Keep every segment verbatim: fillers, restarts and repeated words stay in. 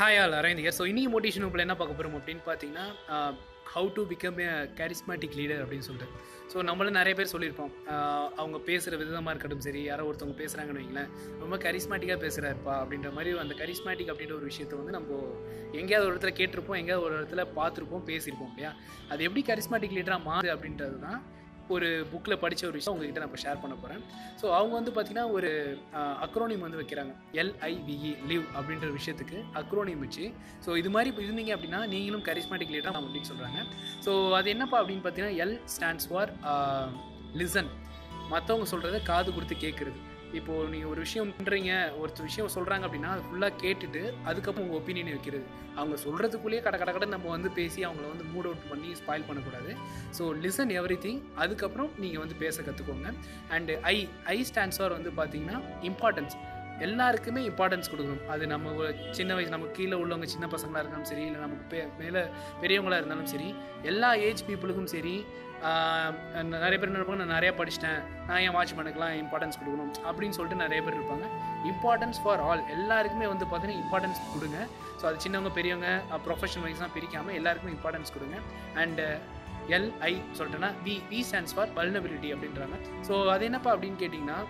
Hi all Aravind here. So இன்னைக்கு motivation இப்போ என்ன பார்க்க போகிறோம் அப்படின்னு பார்த்தீங்கன்னா, how to become a charismatic leader அப்படின்னு சொல்லிட்டு. ஸோ நம்மளும் நிறைய பேர் சொல்லியிருப்போம், ஆஹ் அவங்க பேசுகிற விதமாக இருக்கட்டும் சரி, யாரோ ஒருத்தவங்க பேசுகிறாங்கன்னு வைங்களேன், ரொம்ப கரிஸ்மேட்டிக்காக பேசுகிறாருப்பா அப்படின்ற மாதிரி. அந்த கரிஸ்மேட்டிக் அப்படின்ற ஒரு விஷயத்தை வந்து நம்ம எங்கேயாவது ஒரு இடத்துல கேட்டிருப்போம், எங்கேயாவது ஒரு இடத்துல பார்த்துருப்போம், பேசியிருப்போம் இல்லையா. அது எப்படி கரிஸ்மேட்டிக் லீடராக மாறு அப்படின்றது தான் ஒரு புக்கில் படித்த ஒரு விஷயம் உங்ககிட்ட நான் இப்போ ஷேர் பண்ண போகிறேன். ஸோ அவங்க வந்து பார்த்திங்கன்னா ஒரு அக்ரோனிம் வந்து வைக்கிறாங்க, எல்ஐவிஇ லிவ் அப்படின்ற விஷயத்துக்கு அக்ரோனிம் வச்சு. ஸோ இது மாதிரி இப்போ இருந்தீங்க அப்படின்னா நீங்களும் கரிஸ்மேட்டிக் லீடராக அப்படின்னு சொல்கிறாங்க. ஸோ அது என்னப்பா அப்படின்னு பார்த்தீங்கன்னா, எல் ஸ்டாண்ட்ஸ் ஃபார் லிசன். மற்றவங்க சொல்கிறத காது கொடுத்து கேட்குறது. இப்போது நீங்கள் ஒரு விஷயம் பண்ணுறீங்க, ஒருத்தர் விஷயம் சொல்கிறாங்க அப்படின்னா அது ஃபுல்லாக கேட்டுட்டு அதுக்கப்புறம் உங்கள் ஒப்பீனியன் வைக்கிறது. அவங்க சொல்கிறதுக்குள்ளேயே கட கட கடை நம்ம வந்து பேசி அவங்கள வந்து மூட் அவுட் பண்ணி ஸ்பாயில் பண்ணக்கூடாது. ஸோ லிசன் எவ்ரி திங், அதுக்கப்புறம் நீங்கள் வந்து பேச கற்றுக்கோங்க. And I I stands for வந்து பார்த்தீங்கன்னா இம்பார்ட்டன்ஸ். எல்லாருக்குமே இம்பார்ட்டன்ஸ் கொடுக்கணும். அது நம்ம ஒரு சின்ன வயசு நமக்கு கீழே உள்ளவங்க சின்ன பசங்களாக இருந்தாலும் சரி, இல்லை நமக்கு பே மேலே பெரியவங்களாக இருந்தாலும் சரி, எல்லா ஏஜ் பீப்புளுக்கும் சரி. நிறைய பேர் என்ன இருப்பாங்க, நான் நிறையா படிச்சிட்டேன், நான் ஏன் வாட்ச் பண்ணுக்கலாம், இம்பார்ட்டன்ஸ் கொடுக்கணும் அப்படின்னு சொல்லிட்டு நிறைய பேர் இருப்பாங்க. இம்பார்ட்டன்ஸ் ஃபார் ஆல், எல்லாருக்குமே வந்து பார்த்தீங்கன்னா இம்பார்ட்டன்ஸ் கொடுங்க. ஸோ அது சின்னவங்க பெரியவங்க ப்ரொஃபஷனல் வைஸ்லாம் பிரிக்காமல் எல்லாருக்குமே இம்பார்ட்டன்ஸ் கொடுங்க. அண்டு எல்ஐ சொல்லிட்டேன்னா V V stands for vulnerability அப்படின்றாங்க. ஸோ அது என்னப்பா அப்படின்னு கேட்டிங்கன்னா,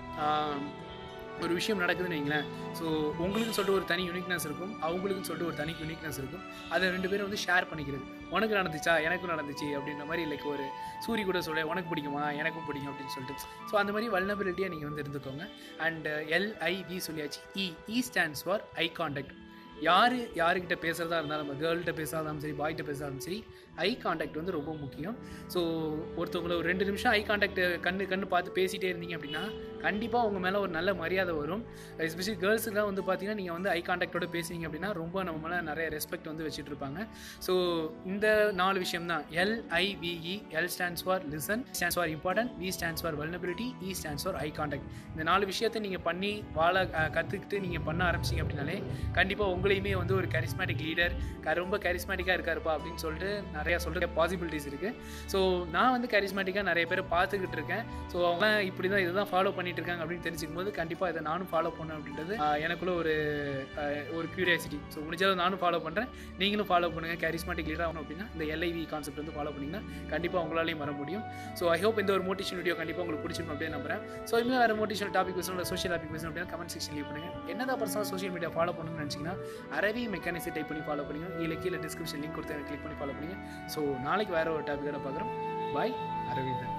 ஒரு விஷயம் நடக்குதுன்னு வைங்களேன். ஸோ உங்களுக்குன்னு சொல்லிட்டு ஒரு தனி யூனிக்னஸ் இருக்கும், அவங்களுக்குன்னு சொல்லிட்டு ஒரு தனி யூனிக்னஸ் இருக்கும். அதை ரெண்டு பேரும் வந்து ஷேர் பண்ணிக்கிறது. உனக்கு நடந்துச்சா, எனக்கும் நடந்துச்சு அப்படின்ற மாதிரி. லைக் ஒரு சூரி கூட சொல்ல, உனக்கு பிடிக்குமா, எனக்கும் பிடிக்கும் அப்படின்னு சொல்லிட்டு. ஸோ அந்த மாதிரி வல்னபிலிட்டியாக நீங்கள் வந்து இருந்துக்கோங்க. அண்ட் எல்ஐவி சொல்லியாச்சு. E E stands for eye contact. யார் யாருக்கிட்ட பேசுகிறதா இருந்தாலும், நம்ம கேர்ள்கிட்ட பேசாதாலும் சரி, பாய்கிட்ட பேசாதாலும் சரி, ஐ கான்டாக்ட் வந்து ரொம்ப முக்கியம். ஸோ ஒருத்தவங்களை ஒரு ரெண்டு நிமிஷம் ஐ கான்டாக்ட் கண்ணு கண்ணு பார்த்து பேசிகிட்டே இருந்தீங்க அப்படின்னா கண்டிப்பாக உங்கள் மேலே ஒரு நல்ல மரியாதை வரும். எஸ்பெஷலி கேர்ள்ஸுக்குலாம் வந்து பார்த்தீங்கன்னா, நீங்கள் வந்து ஐ கான்டாக்டோட பேசுனீங்க அப்படின்னா ரொம்ப நம்ம மேலே நிறைய ரெஸ்பெக்ட் வந்து வச்சுட்டு இருப்பாங்க. ஸோ இந்த நாலு விஷயம் தான் LIVE. L stands for listen, stands for important, V stands for vulnerability, E stands for eye contact. இந்த நாலு விஷயத்தை நீங்கள் பண்ணி வாழ கற்றுக்கிட்டு நீங்கள் பண்ண ஆரம்பிச்சிங்க அப்படின்னாலே கண்டிப்பாக உங்களையுமே வந்து ஒரு கரிஸ்மேட்டிக் லீடர், ரொம்ப கரிஸ்மேட்டிக்காக இருக்காருப்பா அப்படின்னு சொல்லிட்டு நிறையா சொல்கிற பாசிபிலிட்டிஸ் இருக்குது. ஸோ நான் வந்து கரிஸ்மேட்டிக்காக நிறைய பேர் பார்த்துக்கிட்டு இருக்கேன். ஸோ அவங்க இப்படி தான் இதுதான் ஃபாலோ பண்ணிட்டு இருக்காங்க அப்படின்னு தெரிஞ்சுக்கும் போது கண்டிப்பாக இதை நானும் ஃபாலோ பண்ணேன் அப்படின்றது எனக்குள்ள ஒரு ஒரு கியூரியாசிட்டி. ஸோ முடிஞ்சாலும் நானும் ஃபாலோ பண்ணுறேன், நீங்களும் ஃபாலோ பண்ணுங்கள். கரிஸ்மேட்டிக் லீடர் ஆகணும் அப்படின்னா இந்த எல்ஐவி கான்செப்ட் வந்து ஃபாலோ பண்ணிங்கன்னா கண்டிப்பாக உங்களாலையும் வர முடியும். ஸோ ஐ ஹோப் இந்த ஒரு மோட்டிவேஷன் வீடியோ கண்டிப்பாக உங்களுக்கு பிடிச்சிருக்கும் அப்படின்னு நம்புறேன். ஸோ இன்னும் வேறு மோட்டிவேஷன் டாபிக் பேசணும், இல்லை சோஷியல் டாபிக் பேசணும் அப்படின்னா கமெண்ட் செக்ஷன் லீவ் பண்ணுங்கள். என்னதான் பர்சனல் சோஷியல் மீடியா ஃபாலோ பண்ணணும்னு நினச்சிங்கன்னா அரவி மெக்கானிக்ஸை டைப் பண்ணி ஃபாலோ பண்ணுங்க. இல்லை கீழே டிஸ்கிரிப்ஷன் லிங்க் கொடுத்து கிளிக் பண்ணி ஃபாலோ பண்ணுங்க. ஸோ நாளைக்கு வேறு ஒரு டாபிக்கோட பார்க்குறோம். பாய், அரவிந்தன்.